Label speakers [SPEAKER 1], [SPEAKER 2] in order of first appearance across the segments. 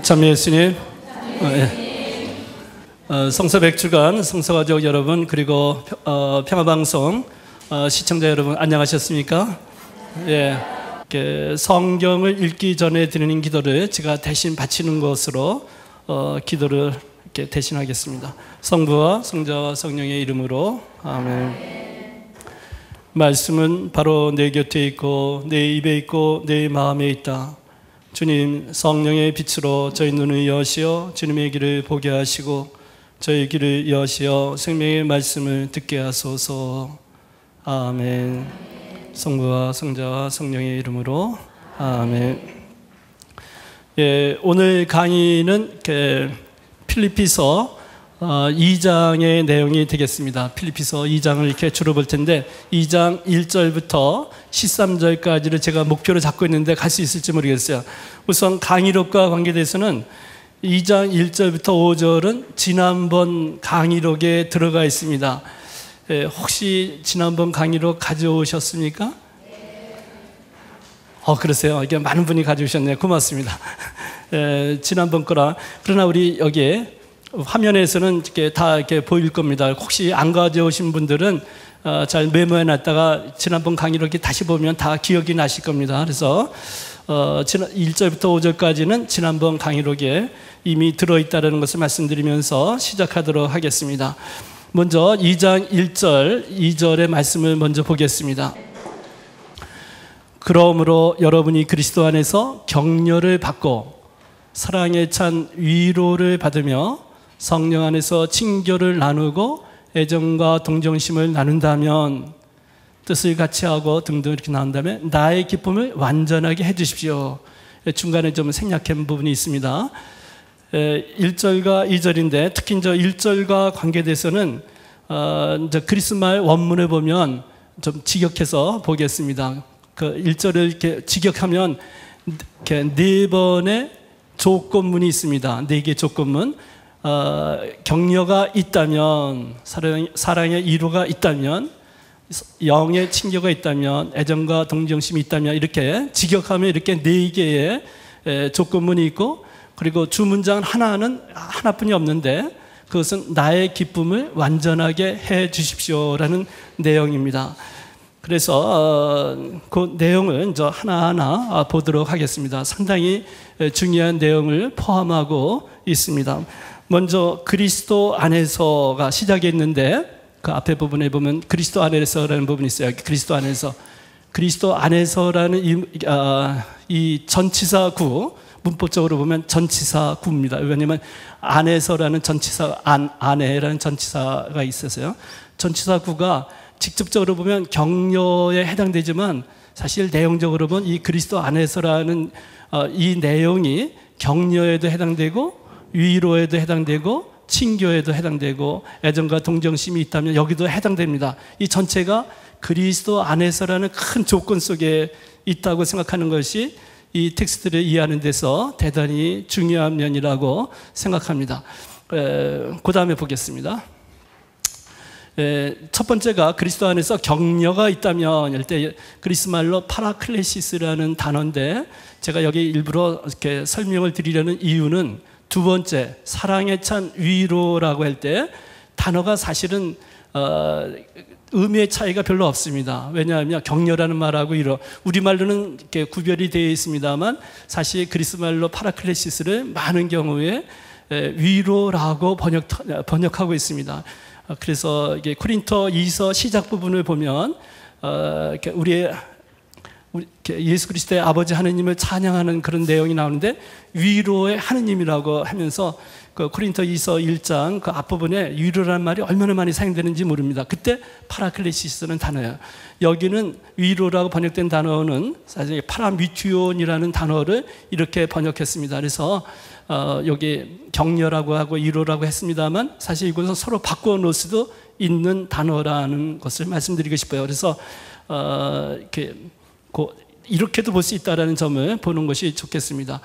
[SPEAKER 1] 참여 예수님. 성서 100주간 성서가족 여러분, 그리고 평화방송 시청자 여러분, 안녕하셨습니까? 예, 성경을 읽기 전에 드리는 기도를 제가 대신 바치는 것으로 기도를 이렇게 대신하겠습니다. 성부와 성자와 성령의 이름으로 아멘. 말씀은 바로 내 곁에 있고 내 입에 있고 내 마음에 있다. 주님, 성령의 빛으로 저희 눈을 여시어 주님의 길을 보게 하시고 저희 길을 여시어 생명의 말씀을 듣게 하소서. 아멘. 성부와 성자와 성령의 이름으로 아멘. 예, 오늘 강의는 필리피서 2장의 내용이 되겠습니다. 필리피서 2장을 이렇게 주로 볼 텐데 2장 1절부터 13절까지를 제가 목표로 잡고 있는데 갈 수 있을지 모르겠어요. 우선 강의록과 관계돼서는 2장 1절부터 5절은 지난번 강의록에 들어가 있습니다. 혹시 지난번 강의록 가져오셨습니까? 그러세요. 이게 많은 분이 가져오셨네요. 고맙습니다. 지난번 거라. 그러나 우리 여기에 화면에서는 이렇게 다 이렇게 보일 겁니다. 혹시 안 가져오신 분들은 잘 메모해 놨다가 지난번 강의를 이렇게 다시 보면 다 기억이 나실 겁니다. 그래서 1절부터 5절까지는 지난번 강의록에 이미 들어있다는 것을 말씀드리면서 시작하도록 하겠습니다. 먼저 2장 1절, 2절의 말씀을 먼저 보겠습니다. 그러므로 여러분이 그리스도 안에서 격려를 받고 사랑에 찬 위로를 받으며 성령 안에서 친교를 나누고 애정과 동정심을 나눈다면, 뜻을 같이 하고 등등 이렇게 나온 다음에 나의 기쁨을 완전하게 해주십시오. 중간에 좀 생략한 부분이 있습니다. 1절과 2절인데 특히 저 1절과 관계돼서는 이제 그리스말 원문을 보면 좀 직역해서 보겠습니다. 그 1절을 이렇게 직역하면 이렇게 네 번의 조건문이 있습니다. 네 개의 조건문. 격려가 있다면, 사랑의 이루가 있다면, 영의 친교가 있다면, 애정과 동정심이 있다면, 이렇게 직역하면 이렇게 네 개의 조건문이 있고, 그리고 주문장 하나뿐이 없는데 그것은 나의 기쁨을 완전하게 해 주십시오라는 내용입니다. 그래서 그 내용을 저 하나하나 보도록 하겠습니다. 상당히 중요한 내용을 포함하고 있습니다. 먼저 그리스도 안에서가 시작했는데 그 앞에 부분에 보면 그리스도 안에서라는 부분이 있어요. 그리스도 안에서. 그리스도 안에서라는 이 전치사 구, 문법적으로 보면 전치사 구입니다. 왜냐하면 안에서라는 전치사, 안에라는 전치사가 있어서요. 전치사 구가 직접적으로 보면 격려에 해당되지만 사실 내용적으로 보면 이 그리스도 안에서라는 이 내용이 격려에도 해당되고 위로에도 해당되고 친교에도 해당되고 애정과 동정심이 있다면 여기도 해당됩니다. 이 전체가 그리스도 안에서라는 큰 조건 속에 있다고 생각하는 것이 이 텍스트를 이해하는 데서 대단히 중요한 면이라고 생각합니다. 그 다음에 보겠습니다. 첫 번째가 그리스도 안에서 격려가 있다면, 이럴 때 그리스말로 파라클레시스라는 단어인데 제가 여기 일부러 이렇게 설명을 드리려는 이유는 두 번째, 사랑에 찬 위로라고 할 때 단어가 사실은 의미의 차이가 별로 없습니다. 왜냐하면 격려라는 말하고 위로, 우리말로는 이렇게 구별이 되어 있습니다만 사실 그리스말로 파라클레시스를 많은 경우에 위로라고 번역하고 있습니다. 그래서 이게 코린토 2서 시작 부분을 보면 우리 예수 그리스도의 아버지 하느님을 찬양하는 그런 내용이 나오는데 위로의 하느님이라고 하면서 그 코린토 2서 1장 그 앞부분에 위로라는 말이 얼마나 많이 사용되는지 모릅니다. 그때 파라클레시스는 단어예요. 여기는 위로라고 번역된 단어는 사실 파라미튜온이라는 단어를 이렇게 번역했습니다. 그래서 여기 격려라고 하고 위로라고 했습니다만 사실 이것은 서로 바꿔 놓을 수도 있는 단어라는 것을 말씀드리고 싶어요. 그래서 이렇게도 볼 수 있다는 점을 보는 것이 좋겠습니다.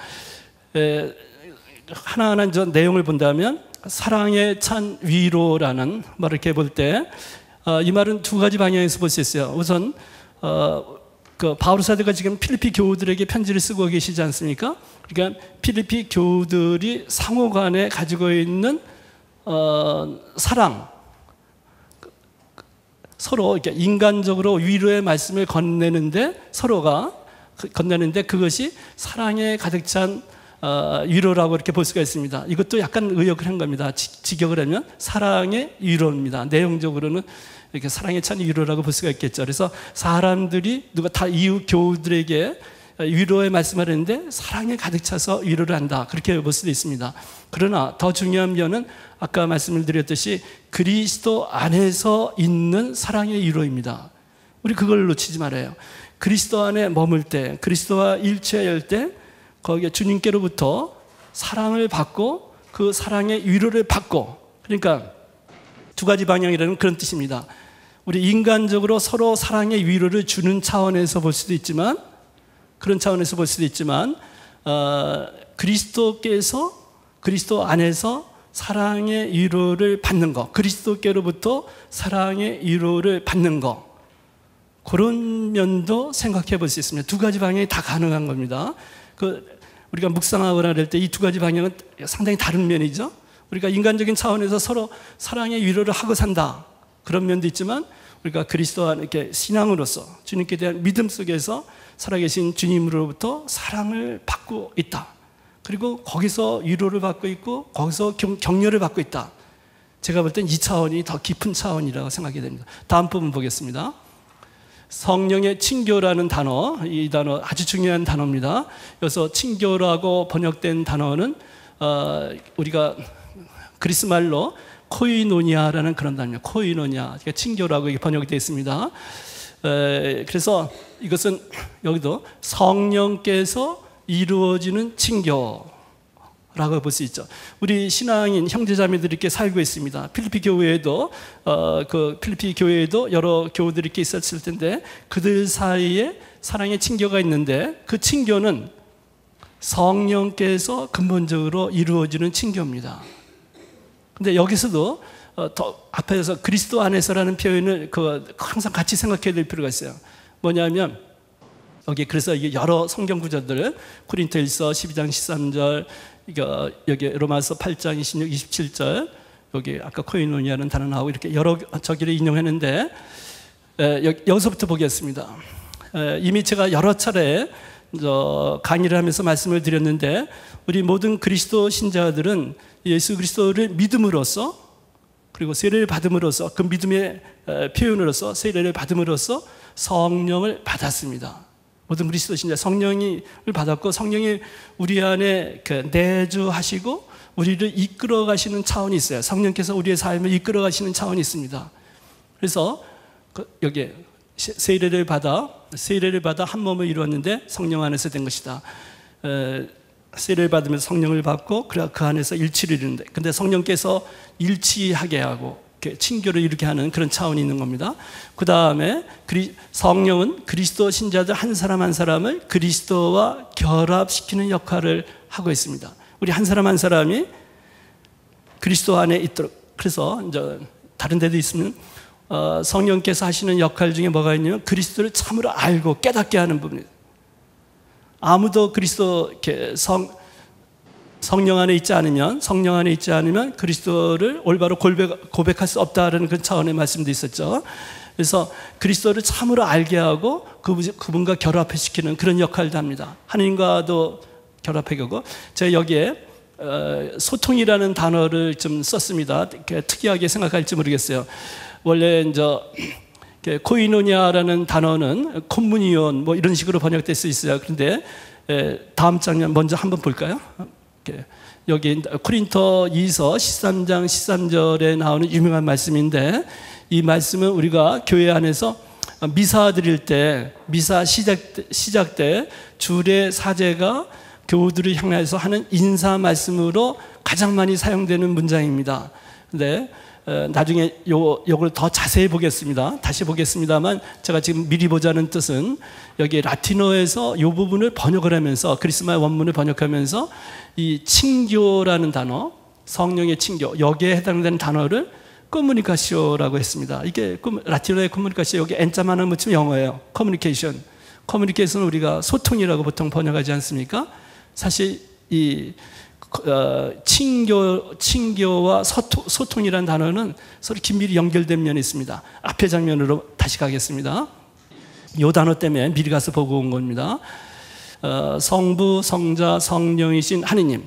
[SPEAKER 1] 하나하나 내용을 본다면 사랑에 찬 위로라는 말을 이렇게 볼 때 이 말은 두 가지 방향에서 볼 수 있어요. 우선 그 바울 사도가 지금 필리피 교우들에게 편지를 쓰고 계시지 않습니까? 그러니까 필리피 교우들이 상호간에 가지고 있는 사랑, 서로 이렇게 인간적으로 위로의 말씀을 건네는데 그것이 사랑에 가득 찬 위로라고 이렇게 볼 수가 있습니다. 이것도 약간 의역을 한 겁니다. 직역을 하면 사랑의 위로입니다. 내용적으로는 이렇게 사랑에 찬 위로라고 볼 수가 있겠죠. 그래서 사람들이 누가 다 이웃 교우들에게 위로의 말씀을 하는데 사랑에 가득 차서 위로를 한다, 그렇게 볼 수도 있습니다. 그러나 더 중요한 면은 아까 말씀을 드렸듯이 그리스도 안에서 있는 사랑의 위로입니다. 우리 그걸 놓치지 말아요. 그리스도 안에 머물 때, 그리스도와 일체할 때 거기에 주님께로부터 사랑을 받고 그 사랑의 위로를 받고, 그러니까 두 가지 방향이라는 그런 뜻입니다. 우리 인간적으로 서로 사랑의 위로를 주는 차원에서 볼 수도 있지만, 그런 차원에서 볼 수도 있지만, 그리스도 안에서 사랑의 위로를 받는 것, 그리스도께로부터 사랑의 위로를 받는 것, 그런 면도 생각해 볼 수 있습니다. 두 가지 방향이 다 가능한 겁니다. 우리가 묵상하거나 할 때 이 두 가지 방향은 상당히 다른 면이죠. 우리가 인간적인 차원에서 서로 사랑의 위로를 하고 산다, 그런 면도 있지만, 우리가 그리스도 안에 이렇게 신앙으로서 주님께 대한 믿음 속에서 살아계신 주님으로부터 사랑을 받고 있다, 그리고 거기서 위로를 받고 있고 거기서 격려를 받고 있다. 제가 볼 땐 이 차원이 더 깊은 차원이라고 생각이 됩니다. 다음 부분 보겠습니다. 성령의 친교라는 단어, 이 단어 아주 중요한 단어입니다. 여기서 친교라고 번역된 단어는 우리가 그리스 말로 코이노니아라는 그런 단어입니다. 코이노니아, 그러니까 친교라고 번역이 되어 있습니다. 그래서 이것은 여기도 성령께서 이루어지는 친교라고 볼 수 있죠. 우리 신앙인 형제자매들이 이렇게 살고 있습니다. 필리피 교회에도 필리피 교회에도 여러 교우들이 이렇게 있었을 텐데, 그들 사이에 사랑의 친교가 있는데, 그 친교는 성령께서 근본적으로 이루어지는 친교입니다. 근데 여기서도 더 앞에서 그리스도 안에서라는 표현을 항상 같이 생각해야 될 필요가 있어요. 뭐냐면 여기 그래서 이게 여러 성경 구절들, 고린토일서 12장 13절, 여기 로마서 8장 26, 27절, 여기 아까 코이노니아는 단어 나오고 이렇게 여러 저기를 인용했는데, 여기서부터 보겠습니다. 이미 제가 여러 차례 강의를 하면서 말씀을 드렸는데, 우리 모든 그리스도 신자들은 예수 그리스도를 믿음으로써, 그리고 세례를 받음으로써, 그 믿음의 표현으로서 세례를 받음으로써 성령을 받았습니다. 모든 그리스도 신자 성령을 받았고, 성령이 우리 안에 내주하시고 우리를 이끌어 가시는 차원이 있어요. 성령께서 우리의 삶을 이끌어 가시는 차원이 있습니다. 그래서 여기 세례를 받아 한 몸을 이루었는데 성령 안에서 된 것이다. 세례를 받으면서 성령을 받고 그 안에서 일치를 이루는데, 근데 성령께서 일치하게 하고 친교를 이렇게 하는 그런 차원이 있는 겁니다. 그 다음에 성령은 그리스도 신자들 한 사람 한 사람을 그리스도와 결합시키는 역할을 하고 있습니다. 우리 한 사람 한 사람이 그리스도 안에 있도록. 그래서 이제 다른 데도 있으면 성령께서 하시는 역할 중에 뭐가 있냐면 그리스도를 참으로 알고 깨닫게 하는 부분입니다. 아무도 그리스도 성령 안에 있지 않으면 그리스도를 올바로 고백할 수 없다는 그런 차원의 말씀도 있었죠. 그래서 그리스도를 참으로 알게 하고 그분과 결합시키는 그런 역할도 합니다. 하나님과도 결합하고. 제가 여기에 소통이라는 단어를 좀 썼습니다. 특이하게 생각할지 모르겠어요. 원래 이제 코이노니아라는 단어는 콤무니온 뭐 이런 식으로 번역될 수 있어요. 그런데 다음 장면 먼저 한번 볼까요? 여기 고린토이서 13장 13절에 나오는 유명한 말씀인데, 이 말씀은 우리가 교회 안에서 미사 드릴 때, 미사 시작 때 주일의 사제가 교우들을 향해서 하는 인사 말씀으로 가장 많이 사용되는 문장입니다. 근데 나중에 요걸 더 자세히 보겠습니다. 다시 보겠습니다만, 제가 지금 미리 보자는 뜻은 여기 라틴어에서 이 부분을 번역을 하면서, 그리스말 원문을 번역하면서 이 친교라는 단어, 성령의 친교, 여기에 해당되는 단어를 커뮤니카시오라고 했습니다. 이게 라틴어의 커뮤니카시오, 여기 N자 하나 묻히면 영어예요. 커뮤니케이션. 커뮤니케이션은 우리가 소통이라고 보통 번역하지 않습니까? 사실 이 친교와 소통이라는 단어는 서로 긴밀히 연결된 면이 있습니다. 앞에 장면으로 다시 가겠습니다. 이 단어 때문에 미리 가서 보고 온 겁니다. 성부, 성자, 성령이신 하느님.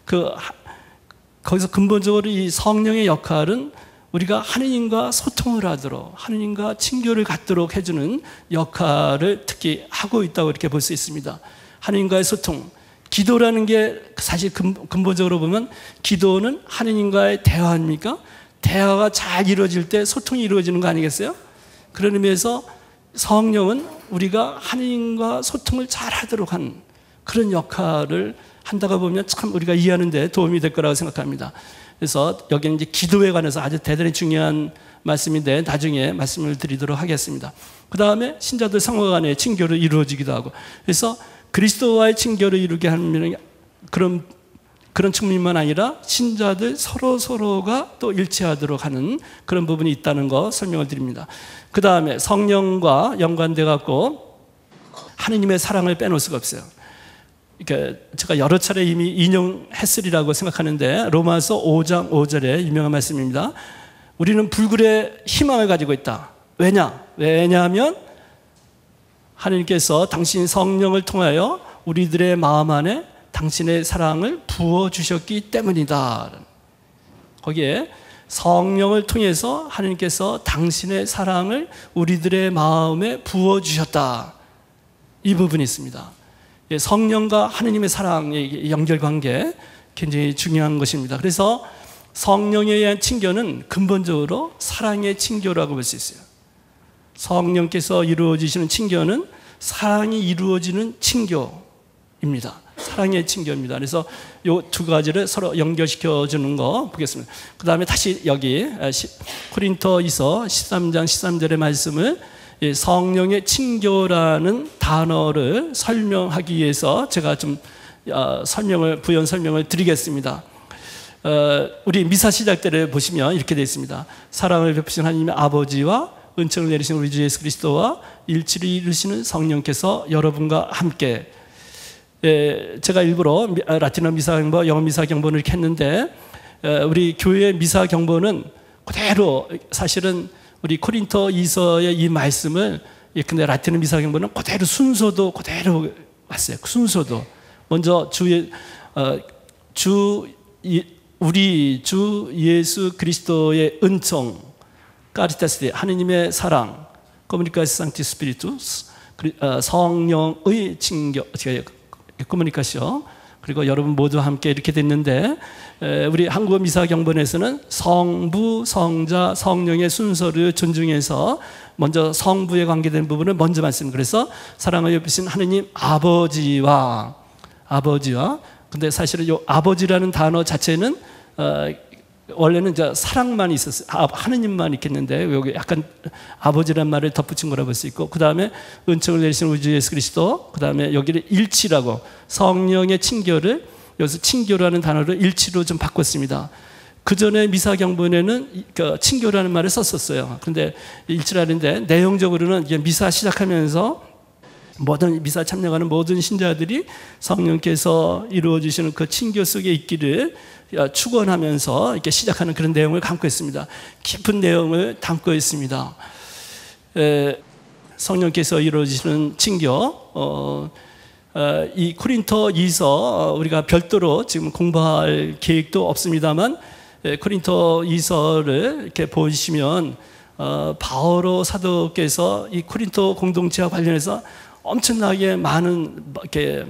[SPEAKER 1] 거기서 근본적으로 이 성령의 역할은 우리가 하느님과 소통을 하도록, 하느님과 친교를 갖도록 해주는 역할을 특히 하고 있다고 이렇게 볼 수 있습니다. 하느님과의 소통. 기도라는 게 사실 근본적으로 보면 기도는 하느님과의 대화입니까? 대화가 잘 이루어질 때 소통이 이루어지는 거 아니겠어요? 그런 의미에서 성령은 우리가 하느님과 소통을 잘 하도록 하는 그런 역할을 한다고 보면 참 우리가 이해하는 데 도움이 될 거라고 생각합니다. 그래서 여기는 이제 기도에 관해서 아주 대단히 중요한 말씀인데 나중에 말씀을 드리도록 하겠습니다. 그 다음에 신자들 상호 간의 친교를 이루어지기도 하고, 그래서 그리스도와의 친교를 이루게 하는 그런 측면만 아니라 신자들 서로가 또 일치하도록 하는 그런 부분이 있다는 거 설명을 드립니다. 그 다음에 성령과 연관돼 갖고 하느님의 사랑을 빼놓을 수가 없어요. 그러니까 제가 여러 차례 이미 인용했으리라고 생각하는데 로마서 5장 5절의 유명한 말씀입니다. 우리는 불굴의 희망을 가지고 있다. 왜냐하면 하느님께서 당신 성령을 통하여 우리들의 마음 안에 당신의 사랑을 부어주셨기 때문이다. 거기에 성령을 통해서 하느님께서 당신의 사랑을 우리들의 마음에 부어주셨다. 이 부분이 있습니다. 성령과 하느님의 사랑의 연결관계 굉장히 중요한 것입니다. 그래서 성령에 의한 친교는 근본적으로 사랑의 친교라고 볼 수 있어요. 성령께서 이루어지시는 친교는 사랑이 이루어지는 친교입니다. 사랑의 친교입니다. 그래서 이 두 가지를 서로 연결시켜 주는 거 보겠습니다. 그 다음에 다시 여기 고린도이서 13장 13절의 말씀을 성령의 친교라는 단어를 설명하기 위해서 제가 좀 부연 설명을 드리겠습니다. 우리 미사 시작 때를 보시면 이렇게 되어 있습니다. 사랑을 베푸신 하나님의 아버지와 은총을 내리신 우리 주 예수 그리스도와 일치를 이루시는 성령께서 여러분과 함께. 제가 일부러 라틴어 미사 경보, 영어 미사 경보를 이렇게 했는데 우리 교회의 미사 경보는 그대로 사실은 우리 코린토 이서의 이 말씀을 근데 라틴어 미사 경보는 그대로 순서도 그대로 왔어요. 순서도 먼저 우리 주 예수 그리스도의 은총, 카리타스, 하느님의 사랑, 코무니카시오 상티 스피리투스, 성령의 친교, 코무니카시오, 그리고 여러분 모두 함께 이렇게 됐는데 우리 한국어 미사 경본에서는 성부, 성자, 성령의 순서를 존중해서 먼저 성부에 관계된 부분을 먼저 말씀드립니다. 그래서 사랑을 베푸신 하느님 아버지와 근데 사실은 이 아버지라는 단어 자체는 원래는 이제 사랑만 있었어요. 하느님만 있겠는데 여기 약간 아버지란 말을 덧붙인 거라 볼 수 있고, 그 다음에 은총을 내리신 우리 주 예수 그리스도, 그 다음에 여기를 일치라고 성령의 친교를 여기서 친교라는 단어를 일치로 좀 바꿨습니다. 그 전에 미사 경본에는 친교라는 말을 썼었어요. 그런데 일치라는데 내용적으로는 이제 미사 시작하면서 모든 미사 참여하는 모든 신자들이 성령께서 이루어 주시는 그 친교 속에 있기를 축원하면서 이렇게 시작하는 그런 내용을 담고 있습니다. 깊은 내용을 담고 있습니다. 성령께서 이루어 주시는 친교, 이 고린토 이서 우리가 별도로 지금 공부할 계획도 없습니다만 고린토 이서를 이렇게 보시면 바오로 사도께서 이 고린토 공동체와 관련해서 엄청나게 많은 이렇게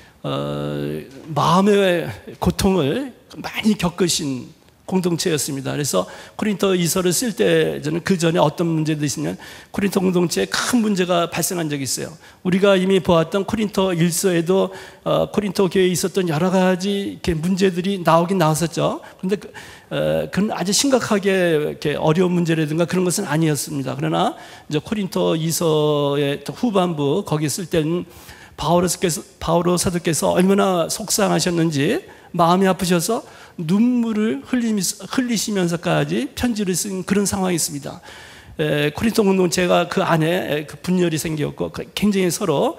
[SPEAKER 1] 마음의 고통을 많이 겪으신 공동체였습니다. 그래서 고린토 이서를 쓸 때 저는 그 전에 어떤 문제도 있으면 고린토 공동체에 큰 문제가 발생한 적이 있어요. 우리가 이미 보았던 고린토 일서에도 고린토 교회에 있었던 여러 가지 이렇게 문제들이 나오긴 나왔었죠. 그런데 그건 아주 심각하게 이렇게 어려운 문제라든가 그런 것은 아니었습니다. 그러나 이제 고린토 이서의 후반부 거기 쓸 때는 바오로 사도께서 얼마나 속상하셨는지 마음이 아프셔서 눈물을 흘리시면서까지 편지를 쓴 그런 상황이 있습니다. 코린토 공동체가 그 안에 그 분열이 생겼고 굉장히 서로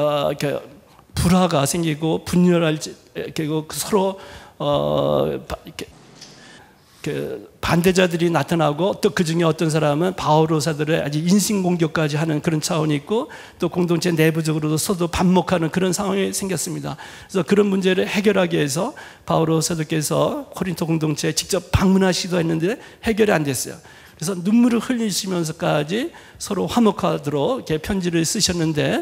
[SPEAKER 1] 불화가 생기고 분열할 그리고 서로 반대자들이 나타나고 또 그 중에 어떤 사람은 바오로사들을 아주 인신공격까지 하는 그런 차원이 있고 또 공동체 내부적으로도 서로 반목하는 그런 상황이 생겼습니다. 그래서 그런 문제를 해결하기 위해서 바오로사들께서 코린토 공동체에 직접 방문하시기도 했는데 해결이 안 됐어요. 그래서 눈물을 흘리시면서까지 서로 화목하도록 이렇게 편지를 쓰셨는데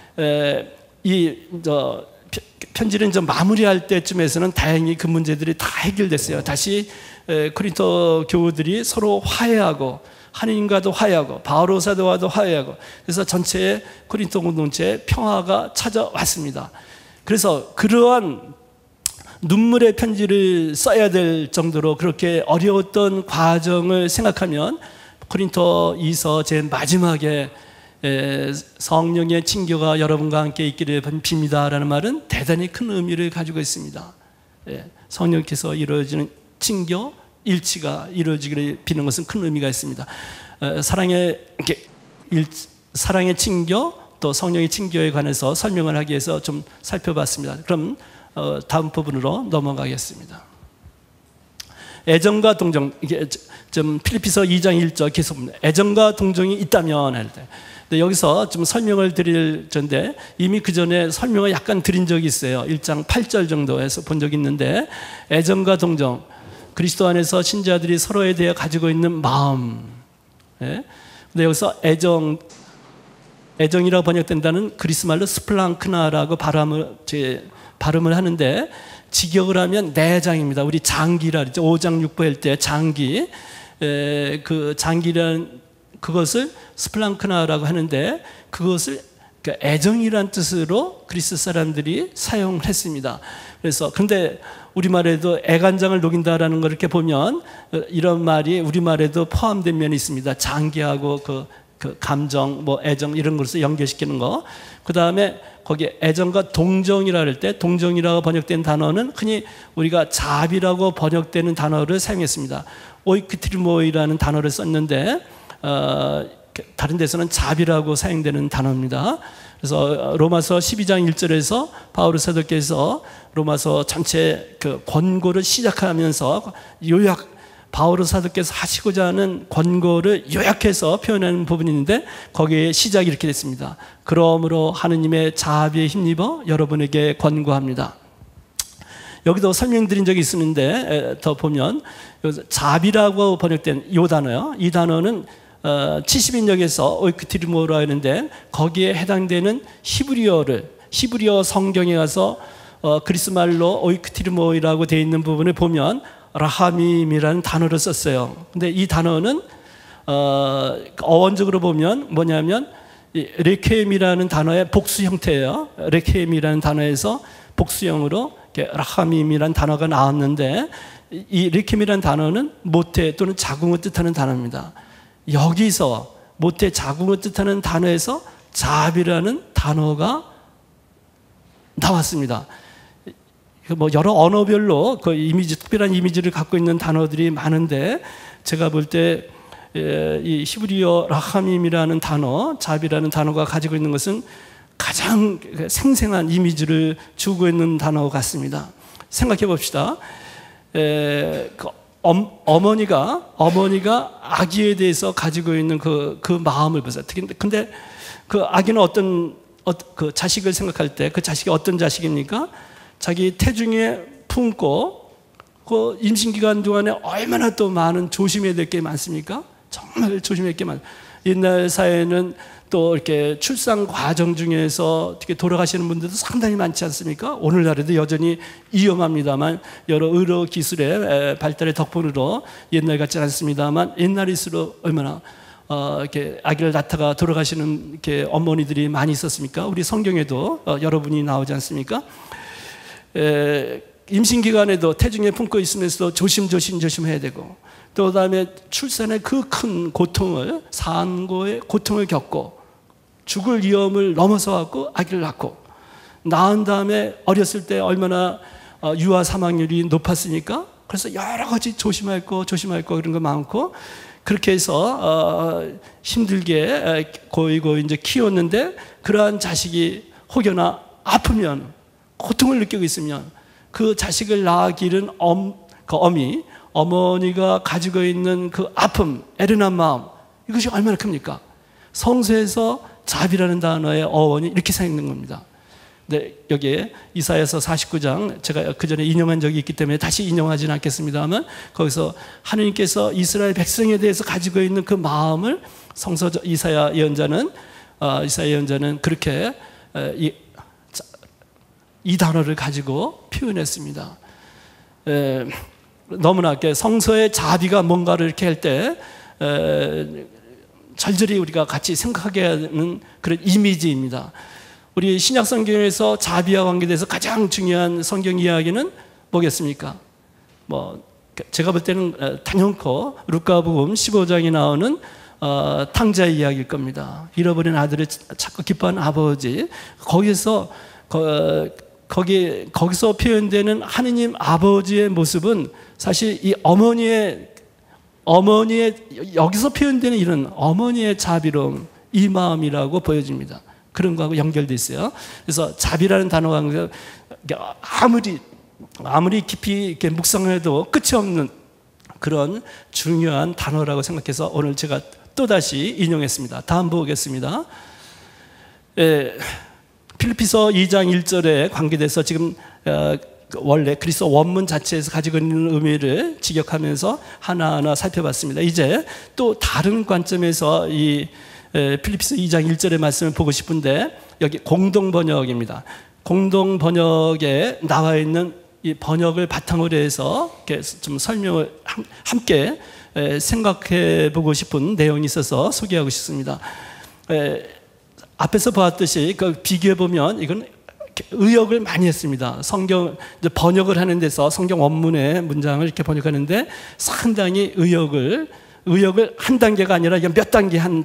[SPEAKER 1] 편지를 좀 마무리할 때쯤에서는 다행히 그 문제들이 다 해결됐어요. 다시 코린토 교우들이 서로 화해하고 하나님과도 화해하고 바오로사도와도 화해하고 그래서 전체의 코린토 공동체에 평화가 찾아왔습니다. 그래서 그러한 눈물의 편지를 써야 될 정도로 그렇게 어려웠던 과정을 생각하면 코린토 2서 제일 마지막에 성령의 징조가 여러분과 함께 있기를 빕니다라는 말은 대단히 큰 의미를 가지고 있습니다. 성령께서 이루어지는 징조, 일치가 이루어지기를 비는 것은 큰 의미가 있습니다. 사랑의 징조 또 성령의 징조에 관해서 설명을 하기 위해서 좀 살펴봤습니다. 그럼 다음 부분으로 넘어가겠습니다. 애정과 동정, 이게 좀 필리피서 2장 1절 계속 애정과 동정이 있다면 할 때. 근데 여기서 좀 설명을 드릴 텐데 이미 그 전에 설명을 약간 드린 적이 있어요. 1장 8절 정도에서 본 적이 있는데 애정과 동정, 그리스도 안에서 신자들이 서로에 대해 가지고 있는 마음. 근데 여기서 애정이라고 번역된다는 그리스 말로 스플랑크나라고 발음을 하는데 직역을 하면 내장입니다. 우리 장기라 그러죠. 5장 6부 할 때 장기, 그 장기라는 그것을 스플랑크나라고 하는데 그것을 애정이란 뜻으로 그리스 사람들이 사용을 했습니다. 그래서 근데 우리말에도 애간장을 녹인다라는 걸 이렇게 보면 이런 말이 우리말에도 포함된 면이 있습니다. 장기하고 그 감정, 뭐 애정 이런 것을 연결시키는 거. 그 다음에 거기 애정과 동정이라 할 때 동정이라고 번역된 단어는 흔히 우리가 자비라고 번역되는 단어를 사용했습니다. 오이크트리모이라는 단어를 썼는데 다른 데서는 자비라고 사용되는 단어입니다. 그래서 로마서 12장 1절에서 바울 사도께서 로마서 전체 그 권고를 시작하면서 바울 사도께서 하시고자 하는 권고를 요약해서 표현하는 부분이 있는데 거기에 시작이 이렇게 됐습니다. 그러므로 하느님의 자비에 힘입어 여러분에게 권고합니다. 여기도 설명드린 적이 있었는데 더 보면 자비라고 번역된 이 단어요. 이 단어는 70인역에서 오이크트리모라 하는데 거기에 해당되는 히브리어 성경에 가서 그리스 말로 오이크트리모이라고 되어 있는 부분을 보면 라하밈이라는 단어를 썼어요. 근데 이 단어는 어원적으로 보면 뭐냐면 레케임이라는 단어의 복수 형태예요. 레케임이라는 단어에서 복수형으로 라하밈이라는 단어가 나왔는데 이 레케임이라는 단어는 모태 또는 자궁을 뜻하는 단어입니다. 여기서 모태 자궁을 뜻하는 단어에서 자비라는 단어가 나왔습니다. 뭐 여러 언어별로 그 이미지, 특별한 이미지를 갖고 있는 단어들이 많은데 제가 볼 때 이 히브리어 라하밈이라는 단어, 자비라는 단어가 가지고 있는 것은 가장 생생한 이미지를 주고 있는 단어 같습니다. 생각해 봅시다. 어머니가 아기에 대해서 가지고 있는 그 마음을 보세요. 근데 그 아기는 그 자식을 생각할 때 그 자식이 어떤 자식입니까? 자기 태중에 품고 그 임신 기간 동안에 얼마나 또 많은 조심해야 될 게 많습니까? 정말 조심해야 될 게 많아요. 옛날 사회는 또 이렇게 출산 과정 중에서 어떻게 돌아가시는 분들도 상당히 많지 않습니까? 오늘날에도 여전히 위험합니다만 여러 의료 기술의 발달의 덕분으로 옛날 같지 않습니다만 옛날일수록 얼마나 이렇게 아기를 낳다가 돌아가시는 이렇게 어머니들이 많이 있었습니까? 우리 성경에도 여러분이 나오지 않습니까? 임신 기간에도 태중에 품고 있으면서도 조심해야 되고 또 그다음에 출산의 그 큰 고통을 산고의 고통을 겪고 죽을 위험을 넘어서 갖고 아기를 낳고 낳은 다음에 어렸을 때 얼마나 유아 사망률이 높았으니까 그래서 여러 가지 조심할 거 그런 거 많고 그렇게 해서 힘들게 고이고 이제 키웠는데 그러한 자식이 혹여나 아프면 고통을 느끼고 있으면 그 자식을 낳기는 그 어머니가 가지고 있는 그 아픔, 애련한 마음 이것이 얼마나 큽니까? 성서에서 자비라는 단어의 어원이 이렇게 생긴 겁니다. 네, 여기에 이사야서 49장 제가 그 전에 인용한 적이 있기 때문에 다시 인용하지는 않겠습니다만 거기서 하느님께서 이스라엘 백성에 대해서 가지고 있는 그 마음을 이사야 예언자는 그렇게 이 단어를 가지고 표현했습니다. 너무나 성서의 자비가 뭔가를 이렇게 할 때 절절히 우리가 같이 생각하게 하는 그런 이미지입니다. 우리 신약 성경에서 자비와 관계돼서 가장 중요한 성경 이야기는 뭐겠습니까? 제가 볼 때는 단연코 루카복음 15장에 나오는 탕자 이야기일 겁니다. 잃어버린 아들을 찾고 기뻐하는 아버지. 거기서 표현되는 하느님 아버지의 모습은 사실 이 어머니의 여기서 표현되는 이런 어머니의 자비로움, 이 마음이라고 보여집니다. 그런 거하고 연결돼 있어요. 그래서 자비라는 단어가 아무리 깊이 이렇게 묵상해도 끝이 없는 그런 중요한 단어라고 생각해서 오늘 제가 또다시 인용했습니다. 다음 보겠습니다. 필리피서 2장 1절에 관계돼서 지금 원래 그리스도 원문 자체에서 가지고 있는 의미를 직역하면서 하나하나 살펴봤습니다. 이제 또 다른 관점에서 이 필리피서 2장 1절의 말씀을 보고 싶은데 여기 공동번역입니다. 공동번역에 나와 있는 이 번역을 바탕으로 해서 좀 설명을 함께 생각해 보고 싶은 내용이 있어서 소개하고 싶습니다. 앞에서 보았듯이 그 비교해 보면 이건 의역을 많이 했습니다. 성경 번역을 하는 데서 성경 원문의 문장을 이렇게 번역하는데 상당히 의역을 한 단계가 아니라 몇 단계 한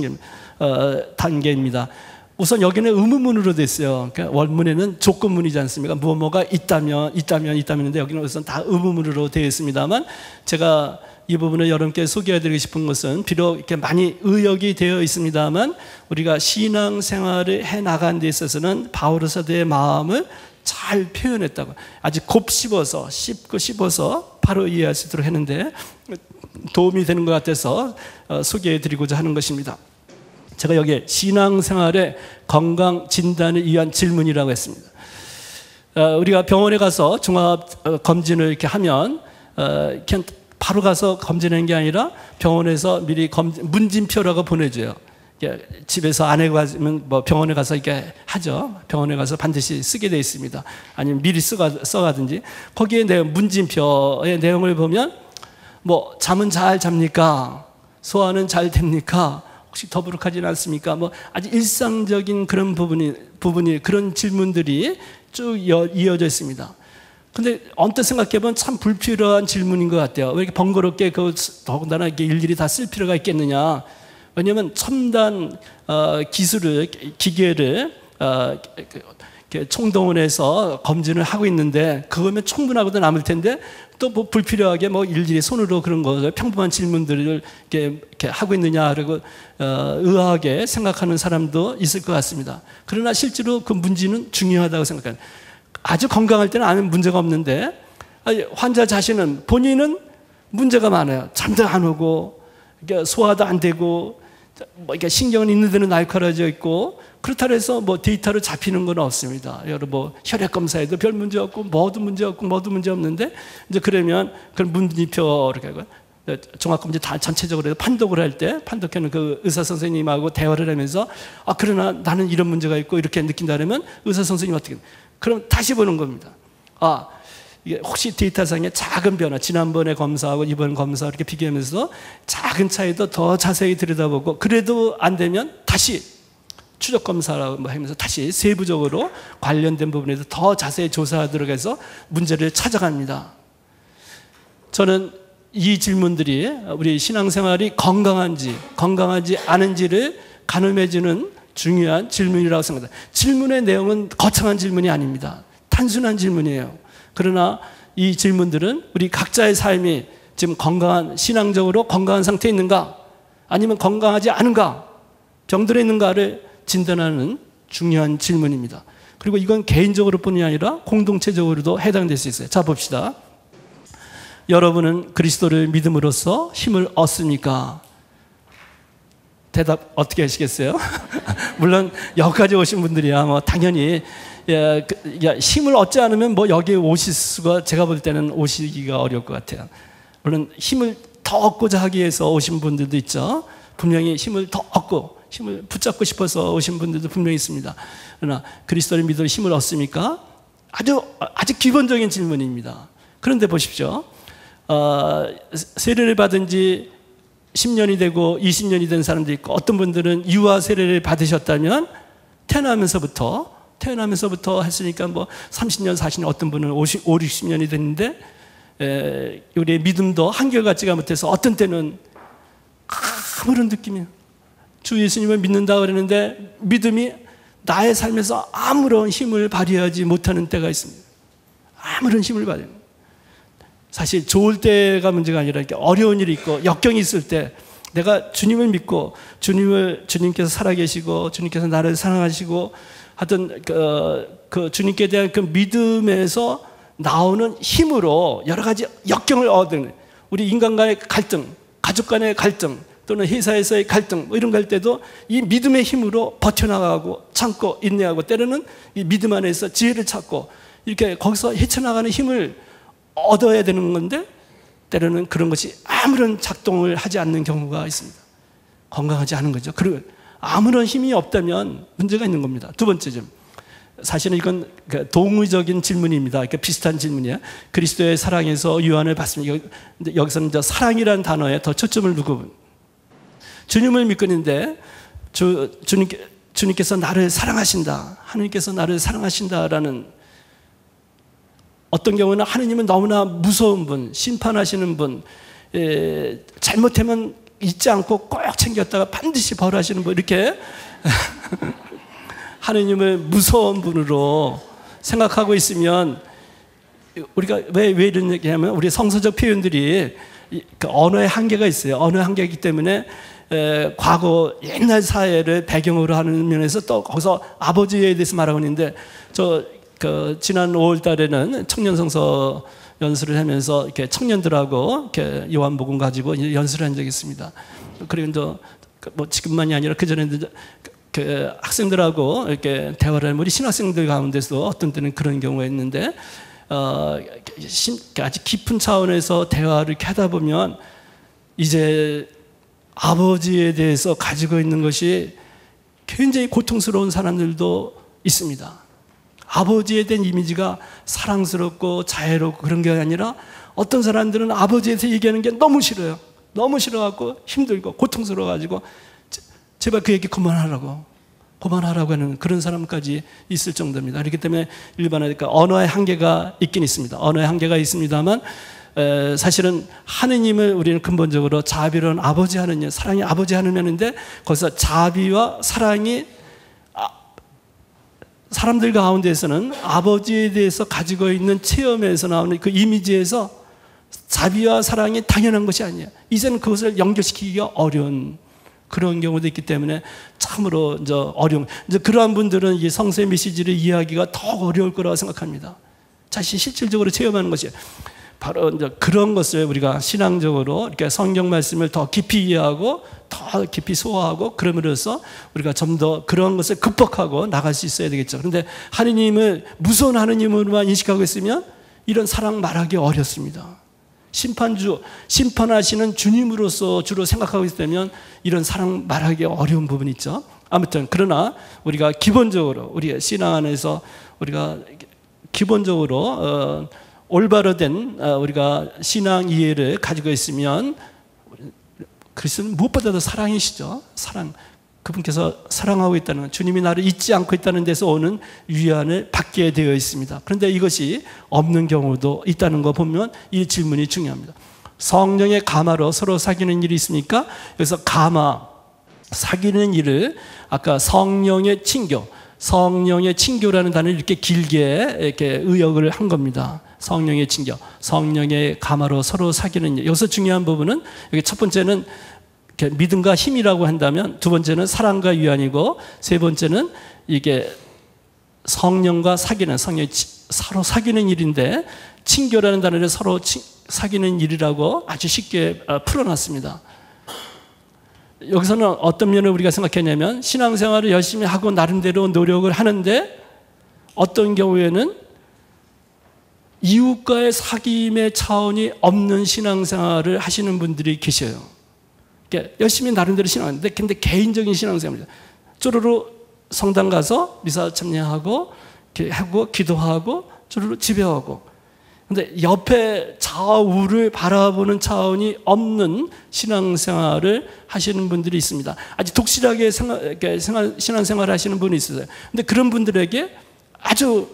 [SPEAKER 1] 단계입니다. 우선 여기는 의문문으로 되어 있어요. 그러니까 원문에는 조건문이지 않습니까? 뭐가 있다면인데 여기는 우선 다 의문문으로 되어 있습니다만 제가 이 부분을 여러분께 소개해드리고 싶은 것은 비록 이렇게 많이 의역이 되어 있습니다만 우리가 신앙생활을 해나가는 데 있어서는 바오로 사도의 마음을 잘 표현했다고 아주 쉽고 씹어서 바로 이해할 수 있도록 했는데 도움이 되는 것 같아서 소개해드리고자 하는 것입니다. 제가 여기에 신앙생활의 건강 진단을 위한 질문이라고 했습니다. 우리가 병원에 가서 종합 검진을 이렇게 하면 바로 가서 검진하는 게 아니라 병원에서 미리 문진표라고 보내줘요. 집에서 안 해고 가면 병원에 가서 이렇게 하죠. 병원에 가서 반드시 쓰게 되어 있습니다. 아니면 미리 써가든지 거기에 문진표의 내용을 보면 잠은 잘 잡니까? 소화는 잘 됩니까? 혹시 더부룩하지는 않습니까? 아주 일상적인 그런 부분이 그런 질문들이 쭉 이어져 있습니다. 근데 언뜻 생각해보면 참 불필요한 질문인 것 같아요. 왜 이렇게 번거롭게 더군다나 이렇게 일일이 다 쓸 필요가 있겠느냐? 왜냐하면 첨단 기계를 총동원해서 검진을 하고 있는데 그거면 충분하고도 남을 텐데 또 불필요하게 일일이 손으로 그런 거 평범한 질문들을 이렇게 하고 있느냐 그리고 의아하게 생각하는 사람도 있을 것 같습니다. 그러나 실제로 그 문제는 중요하다고 생각해요. 아주 건강할 때는 아무 문제가 없는데 환자 자신은 본인은 문제가 많아요. 잠도 안 오고 소화도 안 되고 신경은 있는 데는 날카로워져 있고 그렇다고 해서 데이터로 잡히는 건 없습니다. 여러분 혈액 검사에도 별 문제 없고 뭐도 문제 없는데 이제 그러면 그런 문진표 이렇게 하고 종합검진 다 전체적으로 판독을 할 때 판독하는 그 의사 선생님하고 대화를 하면서 그러나 나는 이런 문제가 있고 이렇게 느낀다면 의사 선생님 어떻게? 그럼 다시 보는 겁니다. 이게 혹시 데이터상의 작은 변화, 지난번에 검사하고 이번 검사 이렇게 비교하면서 작은 차이도 더 자세히 들여다보고 그래도 안 되면 다시 추적 검사라고 하면서 다시 세부적으로 관련된 부분에서 더 자세히 조사하도록 해서 문제를 찾아갑니다. 저는 이 질문들이 우리 신앙생활이 건강하지 않은지를 가늠해주는 중요한 질문이라고 생각합니다. 질문의 내용은 거창한 질문이 아닙니다. 단순한 질문이에요. 그러나 이 질문들은 우리 각자의 삶이 지금 건강한, 신앙적으로 건강한 상태에 있는가? 아니면 건강하지 않은가? 병들어 있는가를 진단하는 중요한 질문입니다. 그리고 이건 개인적으로 뿐이 아니라 공동체적으로도 해당될 수 있어요. 자, 봅시다. 여러분은 그리스도를 믿음으로써 힘을 얻습니까? 대답 어떻게 하시겠어요? 물론 여기까지 오신 분들이야 뭐 당연히 힘을 얻지 않으면 뭐 여기에 오실 수가, 제가 볼 때는 오시기가 어려울 것 같아요. 물론 힘을 더 얻고자 하기 위해서 오신 분들도 있죠. 분명히 힘을 더 얻고 힘을 붙잡고 싶어서 오신 분들도 분명히 있습니다. 그러나 그리스도를 믿어 힘을 얻습니까? 아주 기본적인 질문입니다. 그런데 보십시오. 세례를 받은 지 10년이 되고 20년이 된 사람도 있고, 어떤 분들은 유아 세례를 받으셨다면 태어나면서부터 했으니까 뭐 30년, 40년, 어떤 분은 5, 60년이 됐는데 우리의 믿음도 한결같지가 못해서 어떤 때는 아무런 느낌이, 주 예수님을 믿는다 그러는데 믿음이 나의 삶에서 아무런 힘을 발휘하지 못하는 때가 있습니다. 아무런 힘을 발휘. 사실 좋을 때가 문제가 아니라 이렇게 어려운 일이 있고 역경이 있을 때 내가 주님을 믿고 주님께서 살아계시고 주님께서 나를 사랑하시고 하여튼 그 주님께 대한 그 믿음에서 나오는 힘으로 여러 가지 역경을 얻는, 우리 인간과의 갈등, 가족 간의 갈등, 또는 회사에서의 갈등 뭐 이런 거 할 때도 이 믿음의 힘으로 버텨나가고 참고 인내하고, 때로는 이 믿음 안에서 지혜를 찾고 이렇게 거기서 헤쳐나가는 힘을 얻어야 되는 건데, 때로는 그런 것이 아무런 작동을 하지 않는 경우가 있습니다. 건강하지 않은 거죠. 그리고 아무런 힘이 없다면 문제가 있는 겁니다. 두 번째 점, 사실은 이건 동의적인 질문입니다. 그러니까 비슷한 질문이에요. 그리스도의 사랑에서 유한을 받습니다. 여기서는 사랑이라는 단어에 더 초점을 두고, 주님을 믿고 있는데 주님께서 나를 사랑하신다, 하느님께서 나를 사랑하신다라는, 어떤 경우는 하느님은 너무나 무서운 분, 심판하시는 분, 잘못하면 잊지 않고 꼭 챙겼다가 반드시 벌하시는 분, 이렇게 하느님을 무서운 분으로 생각하고 있으면, 우리가 왜 이런 얘기하면 우리 성서적 표현들이 그 언어의 한계가 있어요. 언어의 한계이기 때문에 과거 옛날 사회를 배경으로 하는 면에서 또 거기서 아버지에 대해서 말하고 있는데, 지난 5월 달에는 청년성서 연수를 하면서 이렇게 청년들하고 이렇게 요한복음 가지고 연수를 한 적이 있습니다. 그리고 뭐 지금만이 아니라 그전에도 그 학생들하고 이렇게 대화를 하면, 우리 신학생들 가운데서 어떤 때는 그런 경우가 있는데, 아주 깊은 차원에서 대화를 이렇게 하다 보면 이제 아버지에 대해서 가지고 있는 것이 굉장히 고통스러운 사람들도 있습니다. 아버지에 대한 이미지가 사랑스럽고 자애롭고 그런 게 아니라, 어떤 사람들은 아버지에 대해서 얘기하는 게 너무 싫어요. 너무 싫어갖고 힘들고 고통스러워가지고 제발 그 얘기 그만하라고 하는 그런 사람까지 있을 정도입니다. 그렇기 때문에 일반화니까 언어의 한계가 있긴 있습니다. 언어의 한계가 있습니다만, 사실은 하느님을 우리는 근본적으로 자비로운 아버지 하느님, 사랑의 아버지 하느님인데, 거기서 자비와 사랑이 사람들 가운데서는 아버지에 대해서 가지고 있는 체험에서 나오는 그 이미지에서 자비와 사랑이 당연한 것이 아니에요. 이제는 그것을 연결시키기가 어려운 그런 경우도 있기 때문에 참으로 어려움. 그러한 분들은 이 성서의 메시지를 이해하기가 더 어려울 거라고 생각합니다. 자신이 실질적으로 체험하는 것이 바로 그런 것을 우리가 신앙적으로 이렇게 성경 말씀을 더 깊이 이해하고 더 깊이 소화하고, 그럼으로써 우리가 좀 더 그런 것을 극복하고 나갈 수 있어야 되겠죠. 그런데 하느님을 무서운 하느님으로만 인식하고 있으면 이런 사랑 말하기 어렵습니다. 심판하시는 주님으로서 주로 생각하고 있다면 이런 사랑 말하기 어려운 부분이 있죠. 아무튼 그러나 우리가 기본적으로 우리의 신앙 안에서 우리가 기본적으로 올바로 된 우리가 신앙 이해를 가지고 있으면, 그리스도는 무엇보다도 사랑이시죠. 사랑. 그분께서 사랑하고 있다는, 주님이 나를 잊지 않고 있다는 데서 오는 위안을 받게 되어 있습니다. 그런데 이것이 없는 경우도 있다는 거 보면 이 질문이 중요합니다. 성령의 감화로 서로 사귀는 일이 있습니까? 그래서 감화, 사귀는 일을 아까 성령의 친교라는 단어를 이렇게 길게 이렇게 의역을 한 겁니다. 성령의 징조, 성령의 감화로 서로 사귀는 일. 여기서 중요한 부분은 여기 첫 번째는 믿음과 힘이라고 한다면, 두 번째는 사랑과 유한이고, 세 번째는 이게 성령과 사귀는, 성령이 서로 사귀는 일인데, 친교라는 단어를 서로 사귀는 일이라고 아주 쉽게 풀어놨습니다. 여기서는 어떤 면을 우리가 생각했냐면, 신앙생활을 열심히 하고 나름대로 노력을 하는데, 어떤 경우에는 이웃과의 사귐의 차원이 없는 신앙생활을 하시는 분들이 계셔요. 그러니까 열심히 나름대로 신앙하는데, 근데 개인적인 신앙생활입니다. 쪼르르 성당 가서 미사 참여하고, 이렇게 하고, 기도하고, 쪼르르 집에 오고. 근데 옆에 좌우를 바라보는 차원이 없는 신앙생활을 하시는 분들이 있습니다. 아주 독실하게 신앙생활을 하시는 분이 있어요. 근데 그런 분들에게 아주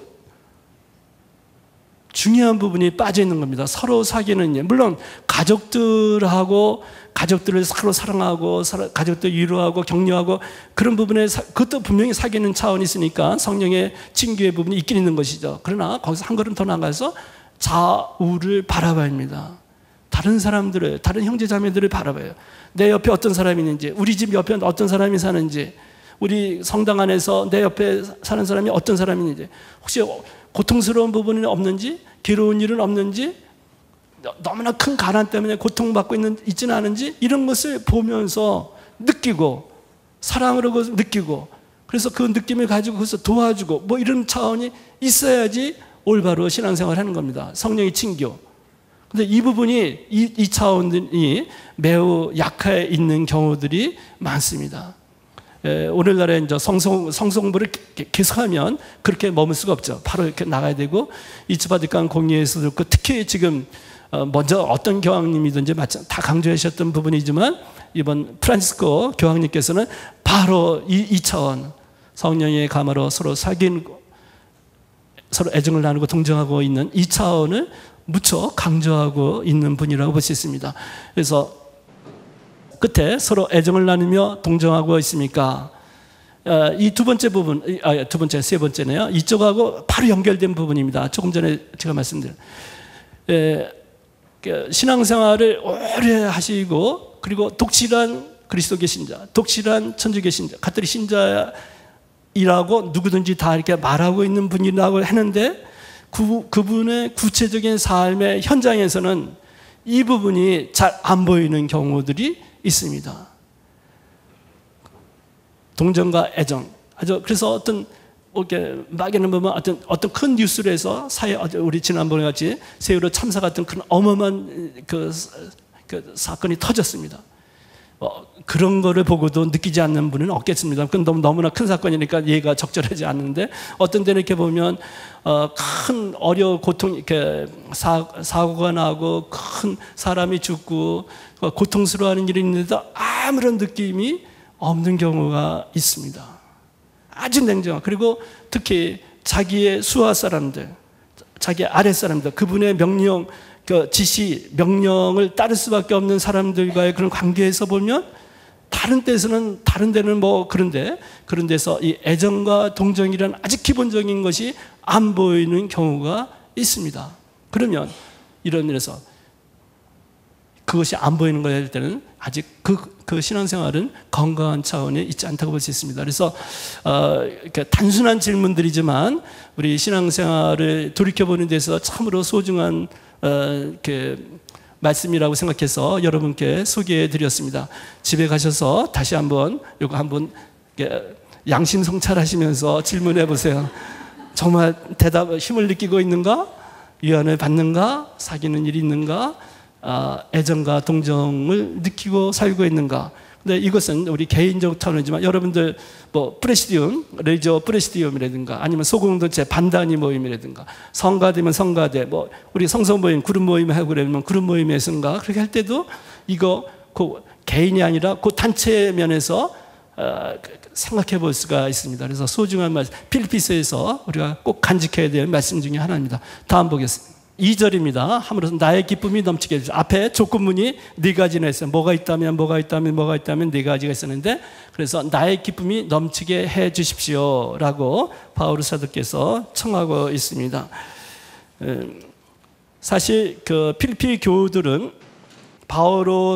[SPEAKER 1] 중요한 부분이 빠져 있는 겁니다. 서로 사귀는 일. 물론 가족들을 서로 사랑하고, 가족들 위로하고 격려하고, 그런 부분에 그것도 분명히 사귀는 차원이 있으니까 성령의 친교의 부분이 있긴 있는 것이죠. 그러나 거기서 한 걸음 더 나가서 좌우를 바라봐야 합니다. 다른 사람들을, 다른 형제 자매들을 바라봐요. 내 옆에 어떤 사람이 있는지, 우리 집 옆에 어떤 사람이 사는지, 우리 성당 안에서 내 옆에 사는 사람이 어떤 사람이 있는지, 혹시 고통스러운 부분이 없는지, 괴로운 일은 없는지, 너무나 큰 가난 때문에 고통받고 있지는 않은지, 이런 것을 보면서 느끼고, 사랑으로 느끼고, 그래서 그 느낌을 가지고 거기서 도와주고, 뭐 이런 차원이 있어야지 올바로 신앙생활을 하는 겁니다. 성령의 친교. 근데 이 부분이, 이 차원이 매우 약해 있는 경우들이 많습니다. 오늘날에 이제 성송부를 계속하면 그렇게 머물 수가 없죠. 바로 이렇게 나가야 되고, 이츠바디칸 공예에서도 그렇고, 특히 지금 먼저 어떤 교황님이든지 다 강조하셨던 부분이지만, 이번 프란시스코 교황님께서는 바로 이 차원, 성령의 감화로 서로 사귀고 서로 애정을 나누고 동정하고 있는 이 차원을 무척 강조하고 있는 분이라고 볼 수 있습니다. 그래서 끝에 서로 애정을 나누며 동정하고 있으니까, 이 두 번째 부분, 세 번째네요. 이쪽하고 바로 연결된 부분입니다. 조금 전에 제가 말씀드린 신앙생활을 오래 하시고, 그리고 독실한 그리스도교 신자, 독실한 천주교 신자, 가톨릭 신자이라고 누구든지 다 이렇게 말하고 있는 분이라고 하는데, 그분의 구체적인 삶의 현장에서는 이 부분이 잘 안 보이는 경우들이 있습니다. 동정과 애정. 그래서 어떤 이렇게 막에는 보면 어떤 큰 뉴스를 해서 우리 지난번에 같이 세월호 참사 같은 그런 어마어마한 그 사건이 터졌습니다. 그런 거를 보고도 느끼지 않는 분은 없겠습니다. 그건 너무나 큰 사건이니까 이해가 적절하지 않는데, 어떤 데는 이렇게 보면 큰 고통, 이렇게 사고가 나고 큰 사람이 죽고 고통스러워하는 일이 있는데도 아무런 느낌이 없는 경우가 있습니다. 아주 냉정한. 그리고 특히 자기의 수하 사람들, 자기 아랫 사람들, 그분의 명령, 지시, 명령을 따를 수밖에 없는 사람들과의 그런 관계에서 보면, 다른 데는 뭐 그런 데서 이 애정과 동정이라는 아주 기본적인 것이 안 보이는 경우가 있습니다. 그러면 이런 일에서 그것이 안 보이는 거에 할 때는 아직 그 신앙생활은 건강한 차원에 있지 않다고 볼 수 있습니다. 그래서 단순한 질문들이지만 우리 신앙생활을 돌이켜보는 데서 참으로 소중한 말씀이라고 생각해서 여러분께 소개해 드렸습니다. 집에 가셔서 다시 한번 양심 성찰하시면서 질문해 보세요. 정말 힘을 느끼고 있는가? 위안을 받는가? 사귀는 일이 있는가? 애정과 동정을 느끼고 살고 있는가? 근데 이것은 우리 개인적 차원이지만 여러분들 프레시디움, 레이저 프레시디움이라든가 아니면 소공동체 반단위 모임이라든가 성가대면 성가대, 우리 성서 모임, 그룹 모임 하고 그러면 그룹 모임에서인가 그렇게 할 때도 이거 개인이 아니라 그 단체 면에서 생각해 볼 수가 있습니다. 그래서 소중한 말씀, 필리피스에서 우리가 꼭 간직해야 될 말씀 중에 하나입니다. 다음 보겠습니다. 2절입니다. 함으로써 나의 기쁨이 넘치게 해주시오. 앞에 조건문이 네 가지나 있어요. 뭐가 있다면 네 가지가 있었는데, 그래서 나의 기쁨이 넘치게 해 주십시오 라고 바울 사도께서 청하고 있습니다. 사실 그 필리핀 교우들은 바오로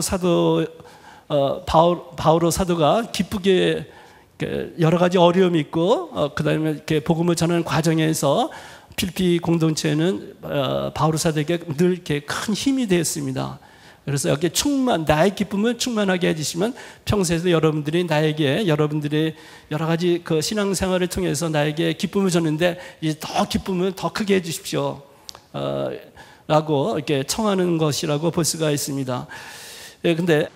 [SPEAKER 1] 사도가 기쁘게 여러 가지 어려움이 있고 그다음에 이렇게 복음을 전하는 과정에서 필리핀 공동체는 바오로 사도에게 늘 이렇게 큰 힘이 되었습니다. 그래서 여기 나의 기쁨을 충만하게 해주시면 평소에도 여러분들의 여러 가지 그 신앙생활을 통해서 나에게 기쁨을 줬는데 이제 더 기쁨을 더 크게 해주십시오. 라고 이렇게 청하는 것이라고 볼 수가 있습니다. 근데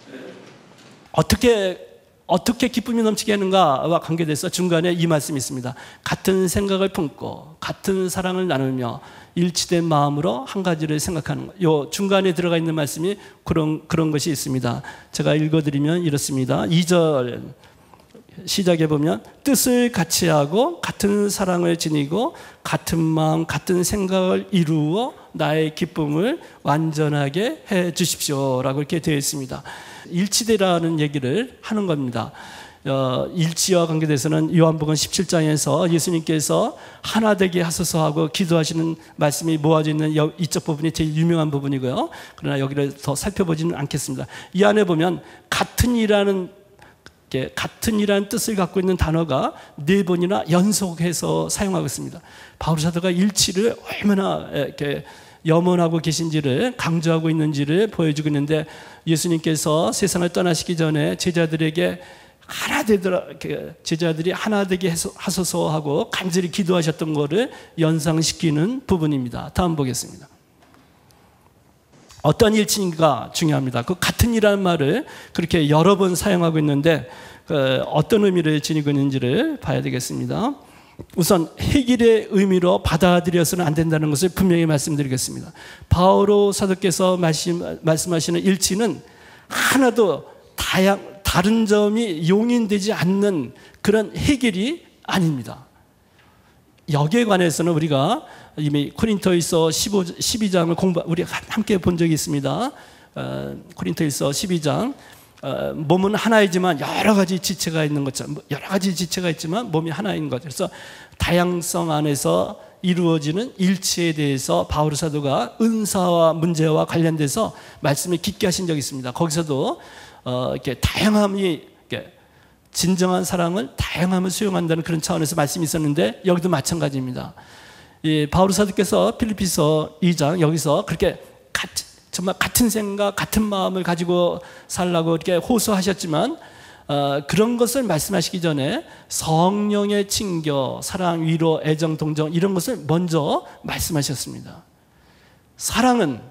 [SPEAKER 1] 어떻게 기쁨이 넘치게 하는가와 관계돼서 중간에 이 말씀이 있습니다. 같은 생각을 품고 같은 사랑을 나누며 일치된 마음으로 한 가지를 생각하는 것. 요 중간에 들어가 있는 말씀이 그런 것이 있습니다. 제가 읽어드리면 이렇습니다. 2절 시작해 보면 뜻을 같이 하고 같은 사랑을 지니고 같은 마음 같은 생각을 이루어 나의 기쁨을 완전하게 해 주십시오라고 이렇게 되어 있습니다. 일치되라는 얘기를 하는 겁니다. 일치와 관계돼서는 요한복음 17장에서 예수님께서 하나 되게 하소서 하고 기도하시는 말씀이 모아져 있는 이쪽 부분이 제일 유명한 부분이고요. 그러나 여기를 더 살펴보지는 않겠습니다. 이 안에 보면 같은 이라는 뜻을 갖고 있는 단어가 4번이나 연속해서 사용하고 있습니다. 바울 사도가 일치를 얼마나 이렇게 염원하고 계신지를 강조하고 있는지를 보여주고 있는데, 예수님께서 세상을 떠나시기 전에 제자들에게 제자들이 하나 되게 하소서 하고 간절히 기도하셨던 것을 연상시키는 부분입니다. 다음 보겠습니다. 어떤 일치인가 중요합니다. 그 같은 이라는 말을 그렇게 여러 번 사용하고 있는데 어떤 의미를 지니고 있는지를 봐야 되겠습니다. 우선 해결의 의미로 받아들여서는 안 된다는 것을 분명히 말씀드리겠습니다. 바오로 사도께서 말씀하시는 일치는 하나도 다른 점이 용인되지 않는 그런 해결이 아닙니다. 여기에 관해서는 우리가 이미 코린토일서 12장을 우리 함께 본 적이 있습니다. 코린토일서 12장 몸은 하나이지만 여러 가지 지체가 있는 것처럼, 여러 가지 지체가 있지만 몸이 하나인 것. 그래서 다양성 안에서 이루어지는 일치에 대해서 바울 사도가 은사와 문제와 관련돼서 말씀을 깊게 하신 적이 있습니다. 거기서도 이렇게 다양함이, 진정한 사랑은 다양함을 수용한다는 그런 차원에서 말씀이 있었는데, 여기도 마찬가지입니다. 바울 사도께서 필리피서 2장 여기서 그렇게 정말 같은 생각, 같은 마음을 가지고 살라고 이렇게 호소하셨지만, 그런 것을 말씀하시기 전에 성령의 칭교, 사랑, 위로, 애정, 동정 이런 것을 먼저 말씀하셨습니다. 사랑은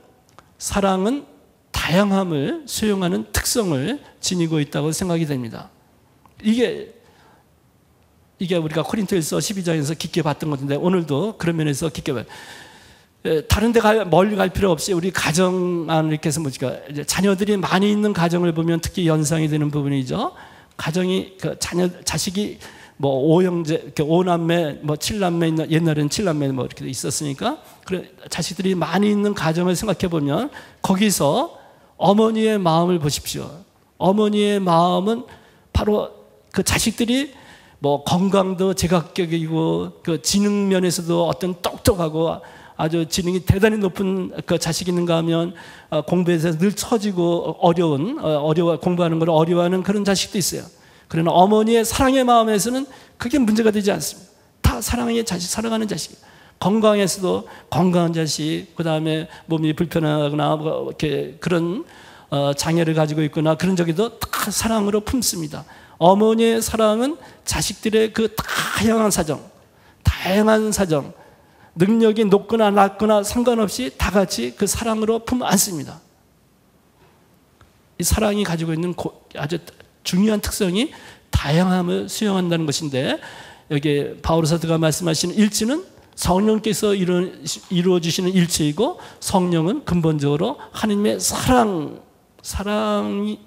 [SPEAKER 1] 다양함을 수용하는 특성을 지니고 있다고 생각이 됩니다. 이게 우리가 코린토일서 12장에서 깊게 봤던 것인데, 오늘도 그런 면에서 깊게 봐요. 다른 데 멀리 갈 필요 없이 우리 가정 안을 이렇게 해서 자녀들이 많이 있는 가정을 보면 특히 연상이 되는 부분이죠. 가정이 자식이 뭐 5형제, 5남매, 뭐 7남매 있는, 옛날에는 7남매 뭐 이렇게 있었으니까, 그래 자식들이 많이 있는 가정을 생각해 보면 거기서 어머니의 마음을 보십시오. 어머니의 마음은 바로 그 자식들이 뭐 건강도 제각격이고 그 지능 면에서도 어떤 똑똑하고 아주 지능이 대단히 높은 그 자식이 있는가 하면 공부에서 늘 처지고 공부하는 걸 어려워하는 그런 자식도 있어요. 그러나 어머니의 사랑의 마음에서는 그게 문제가 되지 않습니다. 다 사랑의 자식, 사랑하는 자식. 건강에서도 건강한 자식, 그 다음에 몸이 불편하거나 뭐 이렇게 그런 장애를 가지고 있거나 그런 적에도 다 사랑으로 품습니다. 어머니의 사랑은 자식들의 그 다양한 사정, 능력이 높거나 낮거나 상관없이 다 같이 그 사랑으로 품 안습니다. 이 사랑이 가지고 있는 아주 중요한 특성이 다양함을 수용한다는 것인데, 여기 바울 사도가 말씀하시는 일치는 성령께서 이루어 주시는 일치이고, 성령은 근본적으로 하나님의 사랑을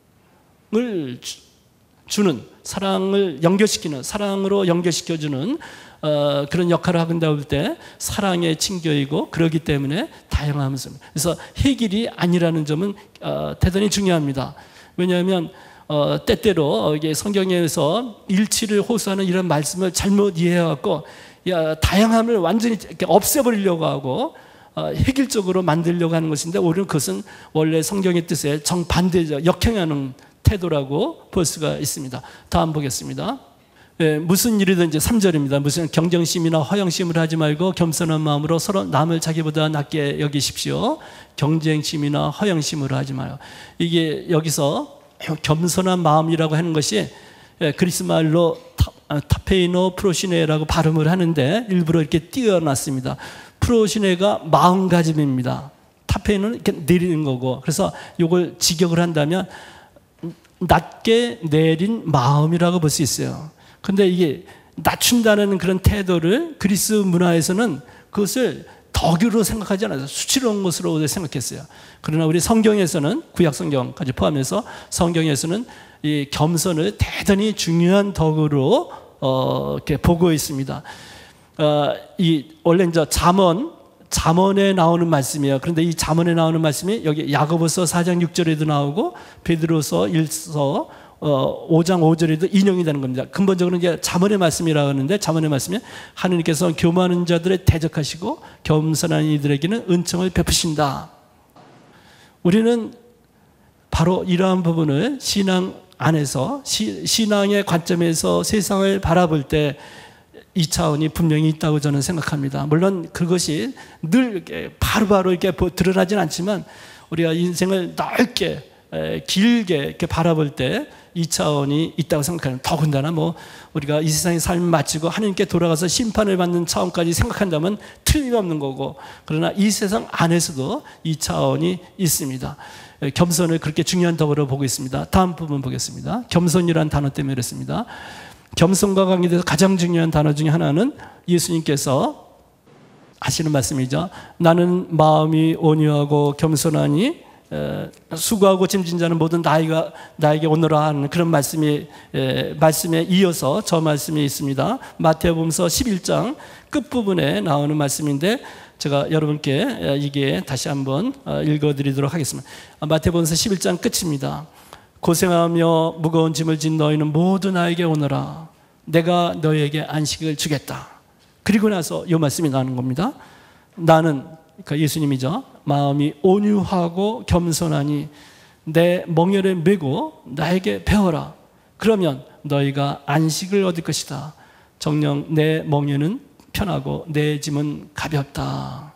[SPEAKER 1] 주는, 사랑을 연결시키는, 사랑으로 연결시켜주는 그런 역할을 하는다고 볼 때 사랑의 칭교이고, 그렇기 때문에 다양함을 씁니다. 그래서 해결이 아니라는 점은 대단히 중요합니다. 왜냐하면 때때로 이게 성경에서 일치를 호소하는 이런 말씀을 잘못 이해해갖고 다양함을 완전히 이렇게 없애버리려고 하고 획일적으로 만들려고 하는 것인데 오히려 그것은 원래 성경의 뜻에 정반대죠. 역행하는 태도라고 볼 수가 있습니다. 다음 보겠습니다. 무슨 일이든 이제 3절입니다. 무슨 경쟁심이나 허영심을 하지 말고 겸손한 마음으로 서로 남을 자기보다 낮게 여기십시오. 경쟁심이나 허영심으로 하지 마요. 이게 여기서 겸손한 마음이라고 하는 것이 그리스 말로 타페이노 프로시네라고 발음을 하는데 일부러 이렇게 띄어놨습니다. 프로시네가 마음가짐입니다. 타페이노는 이렇게 내리는 거고, 그래서 이걸 직역을 한다면 낮게 내린 마음이라고 볼 수 있어요. 근데 이게 낮춘다는 그런 태도를 그리스 문화에서는 그것을 덕으로 생각하지 않아서 수치로운 것으로 생각했어요. 그러나 우리 성경에서는, 구약 성경까지 포함해서 성경에서는 이 겸손을 대단히 중요한 덕으로 이렇게 보고 있습니다. 원래 이제 잠언에 나오는 말씀이에요. 그런데 이 잠언에 나오는 말씀이 여기 야고보서 4장 6절에도 나오고 베드로서 1서 5장 5절에도 인용이 되는 겁니다. 근본적으로 이제 잠언의 말씀이라고 하는데, 잠언의 말씀이 하느님께서 교만한 자들을 대적하시고 겸손한 이들에게는 은총을 베푸신다. 우리는 바로 이러한 부분을 신앙 안에서 신앙의 관점에서 세상을 바라볼 때 이 차원이 분명히 있다고 저는 생각합니다. 물론 그것이 늘 바로바로 이렇게 드러나진 않지만 우리가 인생을 넓게 길게 이렇게 바라볼 때 이 차원이 있다고 생각합니다. 더군다나 우리가 이 세상의 삶을 마치고 하나님께 돌아가서 심판을 받는 차원까지 생각한다면 틀림없는 거고, 그러나 이 세상 안에서도 이 차원이 있습니다. 겸손을 그렇게 중요한 덕으로 보고 있습니다. 다음 부분 보겠습니다. 겸손이라는 단어 때문에 그렇습니다. 겸손과 관계돼서 가장 중요한 단어 중에 하나는 예수님께서 하시는 말씀이죠. 나는 마음이 온유하고 겸손하니 수고하고 짐진 자는 모든 나에게 오너라 하는 그런 말씀에 이어서 저 말씀이 있습니다. 마태복음서 11장 끝부분에 나오는 말씀인데 제가 여러분께 이게 다시 한번 읽어드리도록 하겠습니다. 마태복음서 11장 끝입니다. 고생하며 무거운 짐을 진 너희는 모두 나에게 오너라. 내가 너희에게 안식을 주겠다. 그리고 나서 이 말씀이 나오는 겁니다. 나는, 그러니까 예수님이죠, 마음이 온유하고 겸손하니 내 멍에를 메고 나에게 배워라. 그러면 너희가 안식을 얻을 것이다. 정녕 내 멍에는 편하고 내 짐은 가볍다.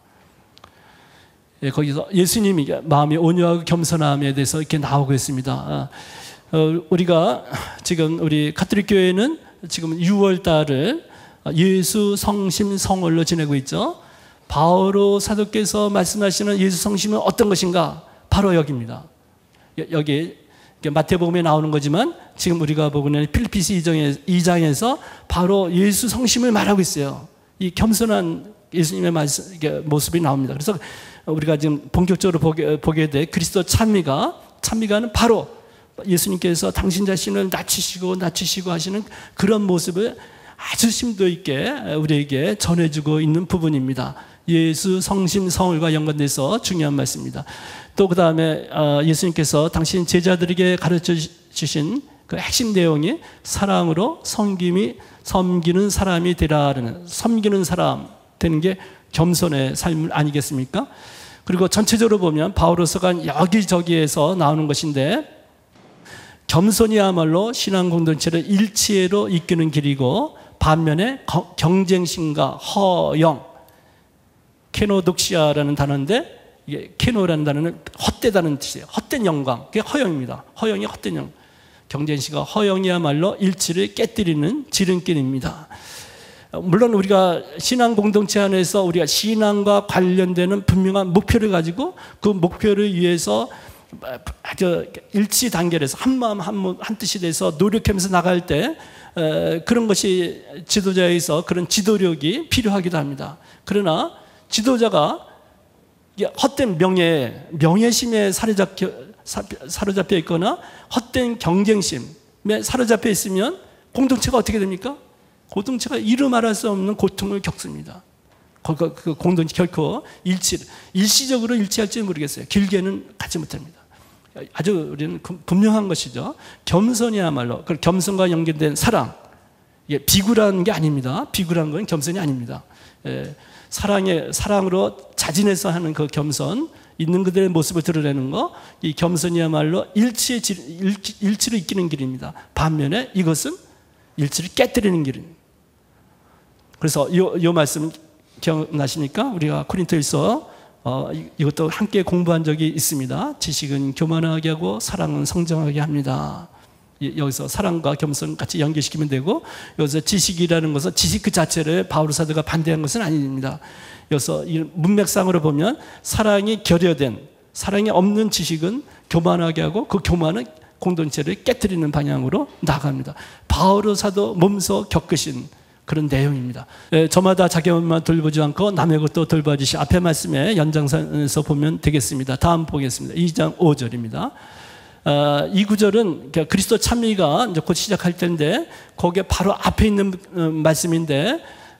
[SPEAKER 1] 거기서 예수님이 마음이 온유하고 겸손함에 대해서 이렇게 나오고 있습니다. 우리가 지금 우리 가톨릭 교회는 지금 6월 달을 예수 성심 성월로 지내고 있죠. 바오로 사도께서 말씀하시는 예수 성심은 어떤 것인가? 바로 여기입니다. 여기 마태복음에 나오는 거지만 지금 우리가 보고 있는 필리피스 2장에서 바로 예수 성심을 말하고 있어요. 이 겸손한 예수님의 모습이 나옵니다. 그래서 우리가 지금 본격적으로 보게 돼 그리스도 찬미가는 바로 예수님께서 당신 자신을 낮추시고 하시는 그런 모습을 아주 심도 있게 우리에게 전해주고 있는 부분입니다. 예수 성심 성월과 연관돼서 중요한 말씀입니다. 또 그 다음에 예수님께서 당신 제자들에게 가르쳐 주신 그 핵심 내용이 사랑으로 섬기는 사람이 되라는, 섬기는 사람 되는 게 겸손의 삶 아니겠습니까? 그리고 전체적으로 보면 바오로서가 여기저기에서 나오는 것인데, 겸손이야말로 신앙 공동체를 일치로 이끄는 길이고, 반면에 경쟁심과 허영, 케노독시아라는 단어인데, 이게 케노라는 단어는 헛되다는 뜻이에요. 헛된 영광, 그게 허영입니다. 허영이 헛된 영광. 경쟁심과 허영이야말로 일치를 깨뜨리는 지름길입니다. 물론 우리가 신앙 공동체 안에서 우리가 신앙과 관련되는 분명한 목표를 가지고 그 목표를 위해서 아주 일치 단결해서 한 마음 한 뜻이 돼서 노력하면서 나갈 때 그런 것이 지도자에서 그런 지도력이 필요하기도 합니다. 그러나 지도자가 헛된 명예심에 사로잡혀 있거나 헛된 경쟁심에 사로잡혀 있으면 공동체가 어떻게 됩니까? 공동체가 이루 말할 수 없는 고통을 겪습니다. 그 공동체 결코 일시적으로 일치할지 모르겠어요. 길게는 가지 못합니다. 아주 우리는 분명한 것이죠. 겸손이야말로, 그 겸손과 연결된 사랑, 이게 비굴한 게 아닙니다. 비굴한 건 겸손이 아닙니다. 사랑으로 자진해서 하는 그 겸손, 있는 그들의 모습을 드러내는 거, 이 겸손이야말로 일치로 이기는 길입니다. 반면에 이것은 일치를 깨뜨리는 길입니다. 그래서 이 말씀 기억나십니까? 우리가 코린토일서 이것도 함께 공부한 적이 있습니다. 지식은 교만하게 하고 사랑은 성장하게 합니다. 여기서 사랑과 겸손 같이 연결시키면 되고, 여기서 지식이라는 것은 지식 그 자체를 바울 사도가 반대한 것은 아닙니다. 여기서 이 문맥상으로 보면 사랑이 결여된, 사랑이 없는 지식은 교만하게 하고 그 교만은 공동체를 깨뜨리는 방향으로 나갑니다. 바울 사도 몸소 겪으신 그런 내용입니다. 저마다 자기 것만 돌보지 않고 남의 것도 돌봐주시. 앞에 말씀에 연장선에서 보면 되겠습니다. 다음 보겠습니다. 2장 5절입니다. 이 구절은 그리스도 찬미가 이제 곧 시작할 텐데, 거기에 바로 앞에 있는 말씀인데,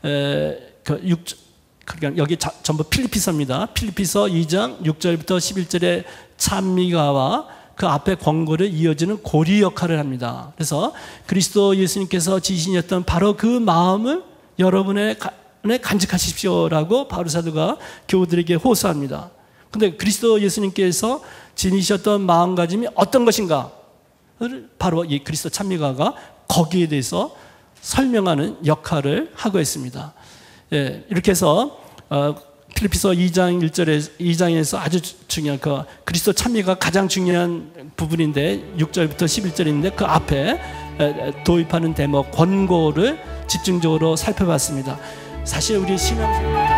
[SPEAKER 1] 그러니까 여기 전부 필리피서입니다. 필리피서 2장 6절부터 11절의 찬미가와 그 앞에 권고를 이어지는 고리 역할을 합니다. 그래서 그리스도 예수님께서 지신이었던 바로 그 마음을 여러분의 안에 간직하십시오라고 바울 사도가 교우들에게 호소합니다. 근데 그리스도 예수님께서 지니셨던 마음가짐이 어떤 것인가? 바로 이 그리스도 찬미가가 거기에 대해서 설명하는 역할을 하고 있습니다. 예, 이렇게 해서 필리피서 2장 1절에서 아주 중요한 그 그리스도 찬미가 가장 중요한 부분인데, 6절부터 11절인데 그 앞에 도입하는 대목 권고를 집중적으로 살펴봤습니다. 사실 우리 신앙생활